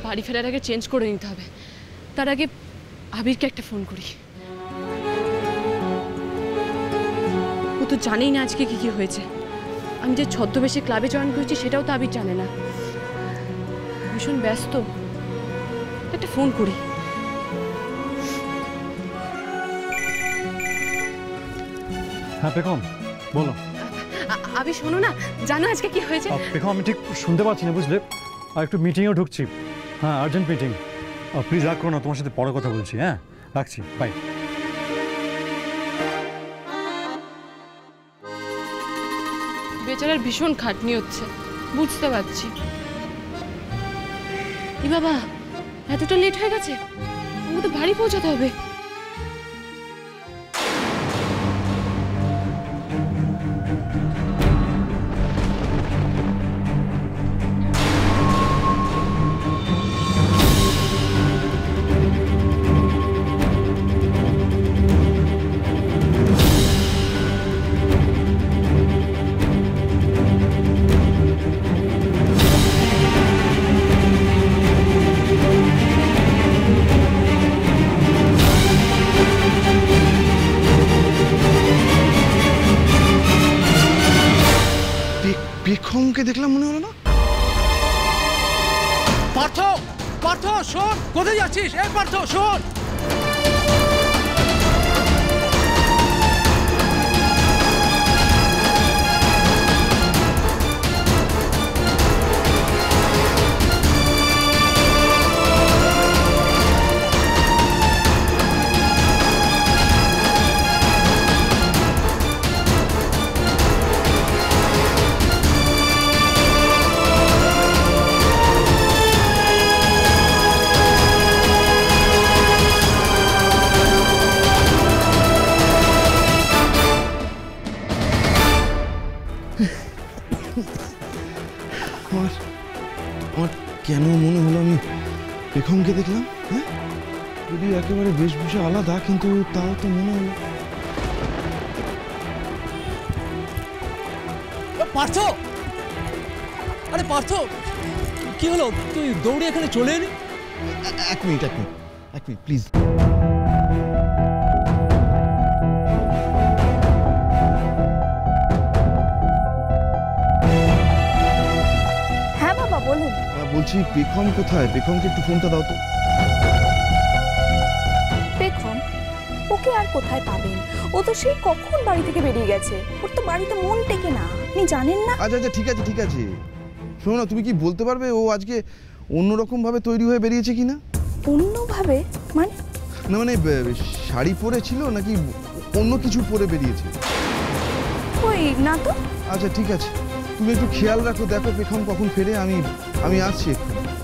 বাড়ি ফেরার আগে চেঞ্জ করে নিতে হবে। তার আগে আবিরকে একটা ফোন করি। ও তো জানেই না আজকে কি কি হয়েছে। আমি যে ছদ্মবেশে ক্লাবে জয়েন করেছি সেটাও তো আবির জানে না। ভীষণ ব্যস্ত, একটা ফোন করি। হ্যাঁ পেখম, বলো। আবির শোনো না, জানো আজকে কি হয়েছে? পেখম আমি ঠিক শুনতে পাচ্ছি না, বুঝলে? আর একটু মিটিংয়েও ঢুকছি। হ্যাঁ, আর্জেন্ট মিটিং। প্লিজ রাগ করো না, তোমার সাথে পরে কথা বলছি। হ্যাঁ, রাখছি, বাই। বেচারার ভীষণ খাটনি হচ্ছে, বুঝতে পারছি। এ বাবা, এতটা লেট হয়ে গেছে, আমাকে তো বাড়ি পৌঁছাতে হবে। পেখমকে দেখলাম মনে হলো না? পার্থ, পার্থ শোন, কোথায় যাচ্ছিস? এই পার্থ শোন। আমার কেন মনে হলো আমি পেখমকে দেখলাম? হ্যাঁ, যদি একেবারে বেশভূষা আলাদা, কিন্তু তাও তো মনে হলো। পার্থ, আরে পার্থ, কি হলো? তুই দৌড়ে এখানে চলে এলি? এক মিনিট প্লিজ। বলছি পেখম কোথায়? পেখমকে একটু ফোনটা দাও তো। পেখম ওকে আর কোথায় পাবেন? ও তো সেই কখন বাড়ি থেকে বেরিয়ে গেছে। ওর তো বাড়িতে মন টেকে না, আপনি জানেন না? আচ্ছা ঠিক আছে। শোনো না, তুমি কি বলতে পারবে ও আজকে অন্যরকম ভাবে তৈরি হয়ে বেরিয়েছে কিনা? অন্যভাবে মানে? না মানে শাড়ি পরেছিল নাকি অন্য কিছু পরে বেরিয়েছে? ওই না তো। আচ্ছা ঠিক আছে, তুমি একটু খেয়াল রাখো, দেখো পেখম কখন ফেরে। আমি আসছি একটু।